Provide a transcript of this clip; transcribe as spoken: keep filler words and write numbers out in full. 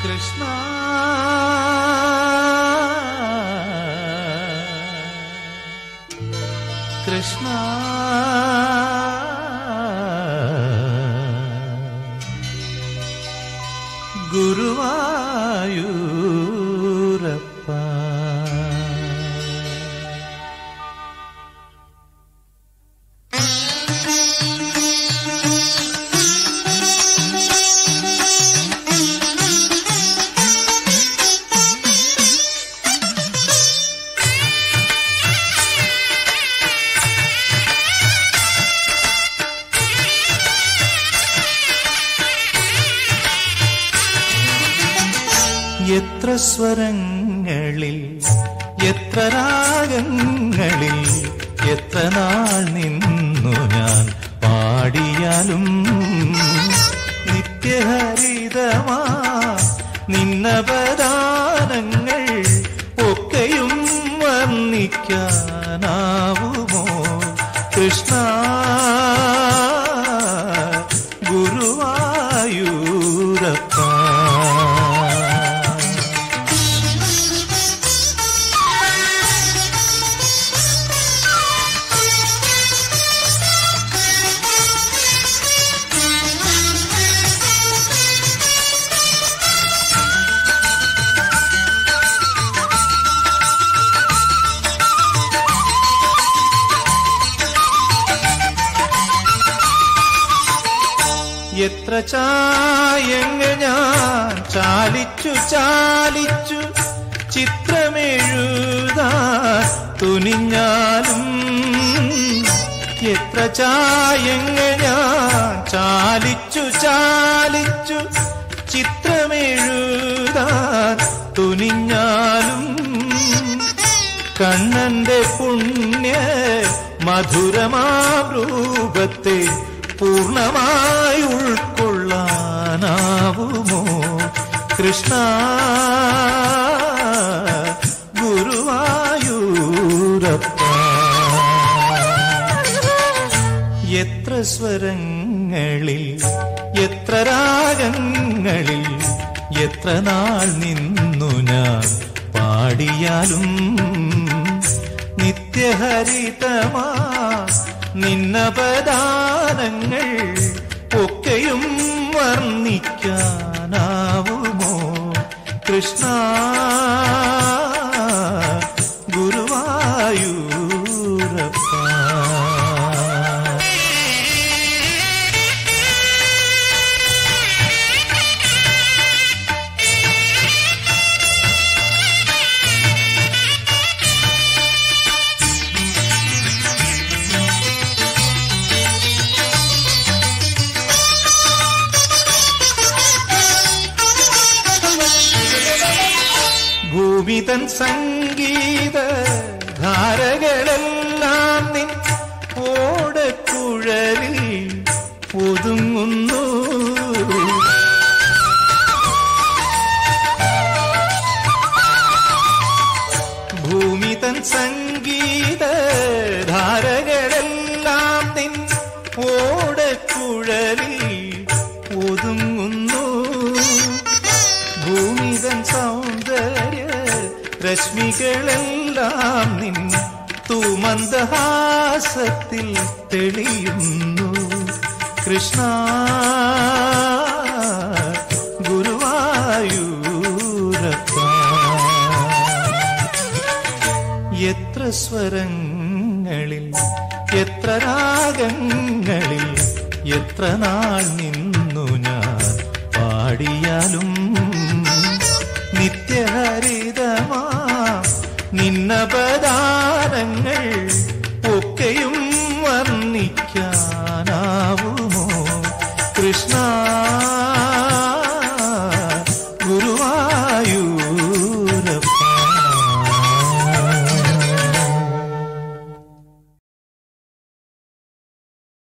കൃഷ്ണ കൃഷ്ണ ഗുരുവായൂരപ്പ എത്ര സ്വരങ്ങളിൽ എത്ര രാഗങ്ങളിൽ എത്ര നാൾ നിന്നു ഞാൻ പാടിയാലും നിത്യഹരിതമാ നിന്നപദാനങ്ങൾ ഒക്കെയും വർണ്ണിക്കാനാവുമോ കൃഷ്ണ ഗുരുവായൂരപ്പ. എത്ര ചായങ്ങൾ ഞാൻ ചാലിച്ചു ചാലിച്ചു ചിത്രമെഴുതാൻ തുനിഞ്ഞാലും എത്ര ചായങ്ങൾ ഞാൻ ചാലിച്ചു ചാലിച്ചു ചിത്രമെഴുതാൻ തുനിഞ്ഞാലും കണ്ണന്റെ പുണ്യ മധുരമാം രൂപത്തെ പൂർണ്ണമായി ഉൾക്കൊള്ളാനാവുമോ കൃഷ്ണ ഗുരുവായൂരപ്പ. എത്ര സ്വരങ്ങളിൽ എത്ര രാഗങ്ങളിൽ എത്ര നാൾ നിന്നു ഞാൻ പാടിയാലും നിത്യഹരിതമാ നിന്നപദാനങ്ങൾ ഒക്കെയും വർണ്ണിക്കാനാവുമോ കൃഷ്ണ ഗുരുവായൂരപ്പ. ഭൂമിതൻ സംഗീത ധാരകളെല്ലാം നിൻ ഓടക്കുഴലിൽ ഒതുങ്ങുന്നു. ഭൂമിതൻ സംഗീത ധാരകളെല്ലാം നിൻ ഓടക്കുഴലിൽ ഒതുങ്ങുന്നു. ഭൂമിതൻ സൗന്ദര്യ രശ്മികളെല്ലാം നിൻ തൂമന്ദഹാസത്തിൽ തെളിയുന്നു കൃഷ്ണ ഗുരുവായൂരപ്പ. എത്ര സ്വരങ്ങളിൽ എത്ര രാഗങ്ങളിൽ എത്ര നാൾ നിന്നു ഞാൻ പാടിയാലും നിത്യഹരിതമാ നിന്നപദാനങ്ങൾ ഒക്കെയും വർണ്ണിക്കാനാവുമോ കൃഷ്ണ